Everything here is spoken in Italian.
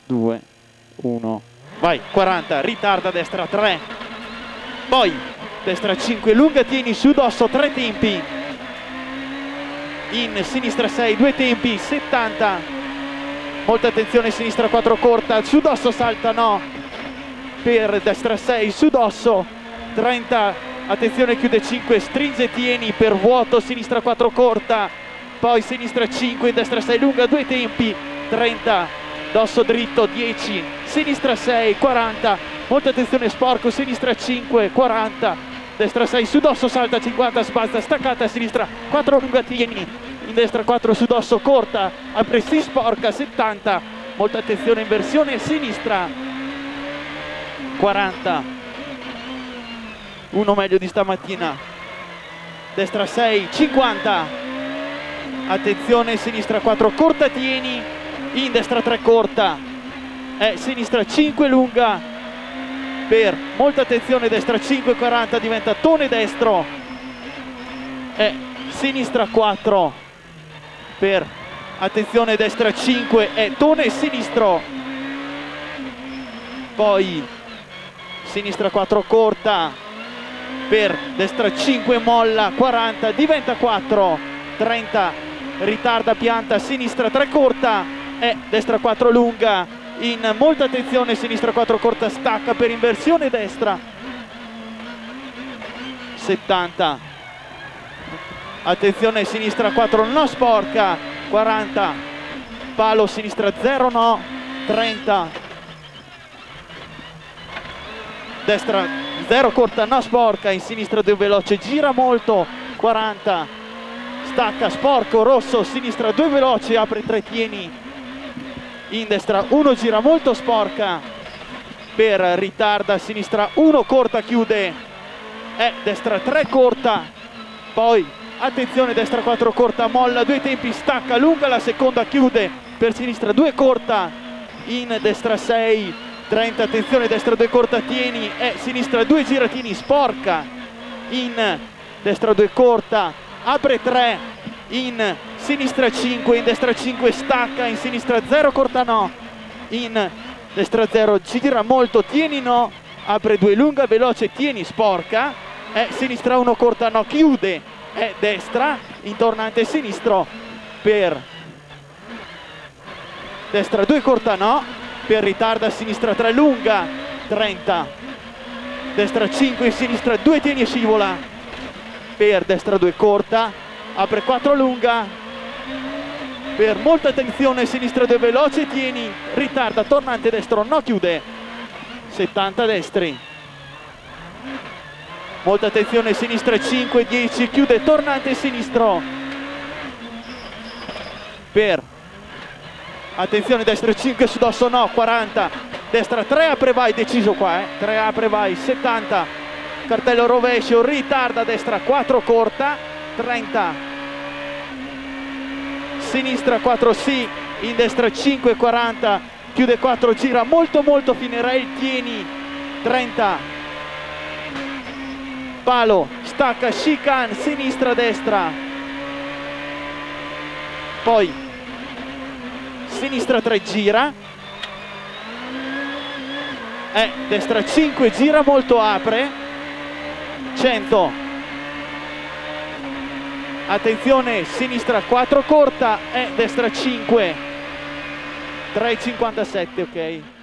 2, 1, vai, 40, ritarda destra 3, poi destra 5, lunga, tieni su dosso 3 tempi, in sinistra 6, 2 tempi, 70, molta attenzione, sinistra 4 corta, su dosso salta no, per destra 6, su dosso 30, attenzione chiude 5, stringe tieni per vuoto, sinistra 4 corta, poi sinistra 5, destra 6 lunga, 2 tempi, 30, dosso dritto 10, sinistra 6, 40, molta attenzione sporco, sinistra 5, 40, destra 6 su dosso salta 50, sbalza staccata, sinistra 4 lunga tieni, in destra 4 su dosso corta, apre si sporca 70, molta attenzione inversione sinistra 40, uno meglio di stamattina, destra 6, 50, attenzione sinistra 4 corta tieni, in destra 3 corta, sinistra 5 lunga, per molta attenzione destra 5, 40 diventa tone destro, sinistra 4 per attenzione destra 5 tone sinistro, poi sinistra 4 corta per destra 5 molla 40 diventa 4, 30 ritarda pianta, sinistra 3 corta, destra 4 lunga, in molta attenzione sinistra 4 corta stacca per inversione destra 70, attenzione sinistra 4 no sporca 40, palo sinistra 0 no 30, destra 0 corta no sporca, in sinistra 2 veloce gira molto 40, stacca sporco rosso, sinistra 2 veloce apre 3 tieni, in destra 1 gira molto sporca per ritarda, sinistra 1 corta chiude, destra 3 corta, poi attenzione destra 4 corta molla 2 tempi stacca lunga, la seconda chiude per sinistra 2 corta, in destra 6, 30 attenzione destra 2 corta tieni, sinistra 2 gira tieni sporca, in destra 2 corta apre 3, in sinistra 5, in destra 5 stacca, in sinistra 0 corta no, in destra 0 gira molto tieni no, apre 2 lunga veloce tieni sporca, sinistra 1 corta no chiude, destra in tornante sinistro per destra 2 corta no, per ritarda sinistra 3 lunga 30, destra 5 in sinistra 2 tieni e scivola, per destra 2 corta, apre 4 lunga, per molta attenzione sinistra 2 veloce tieni, ritarda tornante destro no chiude, 70 destri, molta attenzione sinistra 5, 10 chiude tornante sinistro, per attenzione destra 5 su dosso no 40, destra 3 apre vai deciso qua, 3 apre vai 70, cartello rovescio ritarda destra 4 corta 30, sinistra 4 sì, in destra 5 40 chiude 4 gira molto molto fine rail tieni 30, palo stacca chicane sinistra destra, poi sinistra 3 gira, destra 5 gira molto apre 100, attenzione sinistra 4 corta, destra 5 3,57 ok.